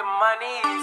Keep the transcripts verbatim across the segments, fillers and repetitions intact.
monies.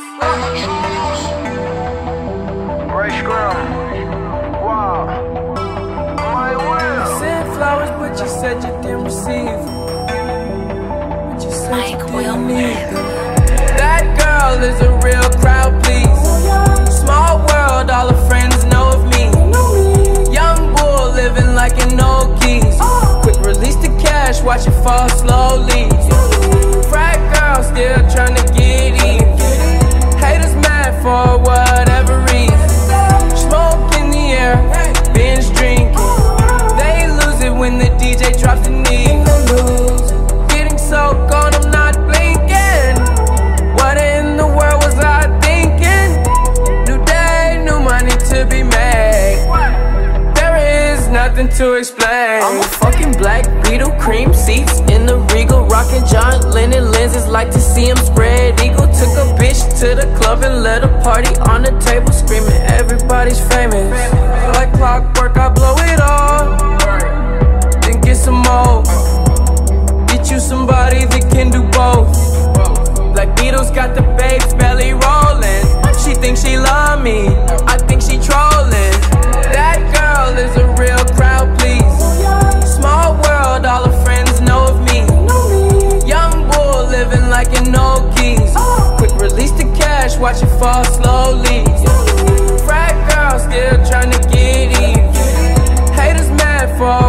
Ray Scrum. Wow. My will. Sent flowers, but you said you didn't receive. But you said Mike you Will didn't need them. That girl is a real crowd, please. Small world, all her friends know of me. Young bull living like an old keys. Quick release the cash, watch it fall slowly. Frat girl still tryna get in. Haters mad for whatever reason. Smoke in the air, binge drinking. They lose it when the D J drops the knee. Getting so gone, I'm not blinking. What in the world was I thinking? New day, new money to be made. There is nothing to explain. I'm a fucking black Beetle, cream seats in the Regal, rocking John Lennon lenses, like to see him spread eagle. Took a bitch to the club and let a party on the table, screaming everybody's famous. Like clockwork, I blow it all, then get some more. Get you somebody that can do both. Black Beatles got the babes belly rolling. She thinks she love me, I think she trolling. That girl is a real crowd, please. Small world, all her friends know of me. Young bull living like an old keys. Quick release the cash, watch it fall slowly. Frat girl still tryna get in. Haters mad for